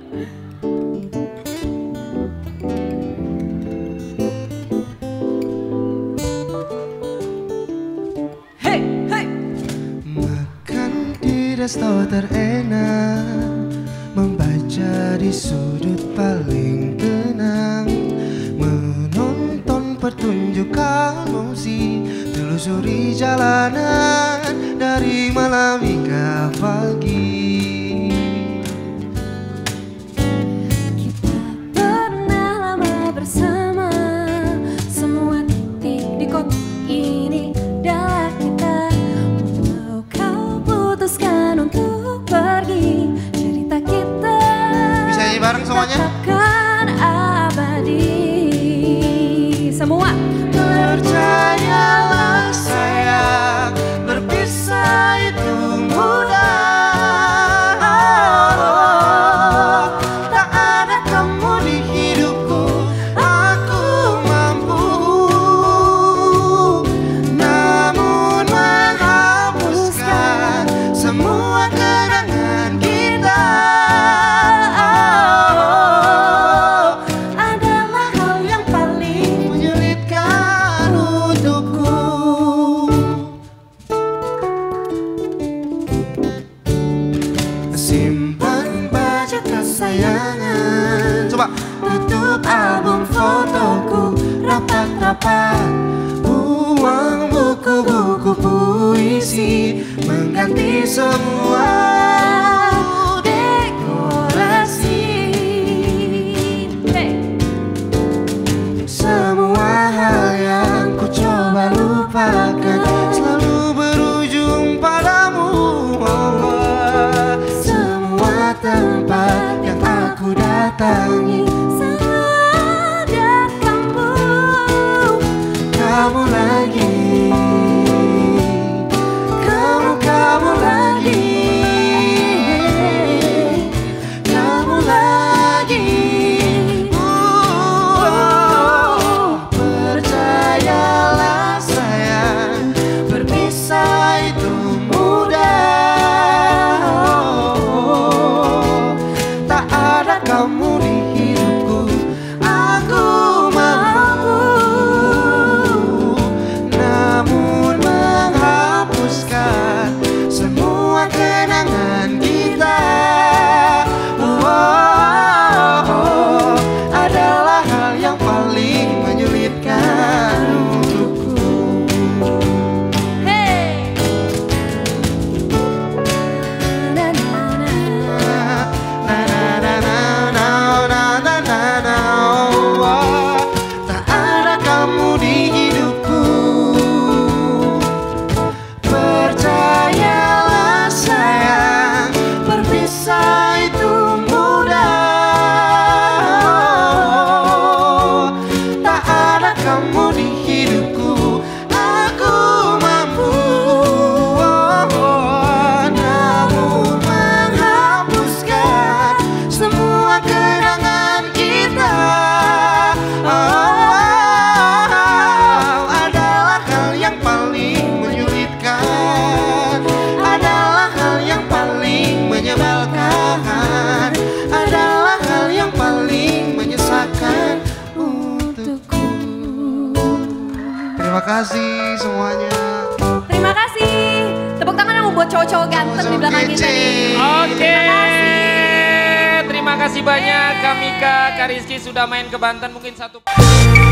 Hey, hey. Makan di resto terenak, membaca di sudut paling tenang, menonton pertunjukan musik, telusuri jalanan dari malam hingga pagi. Kita pernah lama bersama, semua titik di kota ini adalah kita. Walau kau putuskan untuk pergi, cerita kita Bisa nyanyi bareng semuanya? tetapkan abadi. Semua Percayalah sayang, berpisah itu mudah. Tak ada kamu di hidupku, aku mampu. Namun menghapuskan semua kenangan kita adalah hal yang paling menyulitkan untukku. Simpan baju kesayangan, coba tutup album fotoku rapat-rapat, buang buku-buku puisi, mengganti semua dekorasi. hey. Semua hal yang ku coba lupakan selalu berujung padamu. Semua tempat yang aku datangi Selalu ada kamu. kamu lagi, kamu lagi, kamu lagi. Percayalah sayang, berpisah itu mudah. Tak ada kamu di hidupku, aku mampu. Namun menghapuskan semua kenangan kita adalah hal yang paling menyulitkan untukku. Hey. Na, na, na. Tak ada kamu di hidupku. Percayalah sayang, berpisah itu mudah. Tak ada kamu di hidupku, aku mampu. Namun menghapuskan semua kenangan kita adalah hal yang paling menyulitkan, adalah hal yang paling menyebalkan, adalah hal yang paling menyesakan untukku. Terima kasih semuanya. Terima kasih. Tepuk tangan yang buat cowok-cowok ganteng di belakang kita nih. Oke. Terima kasih banyak Kak Mika, Kak Rizky sudah main ke Banten mungkin satu.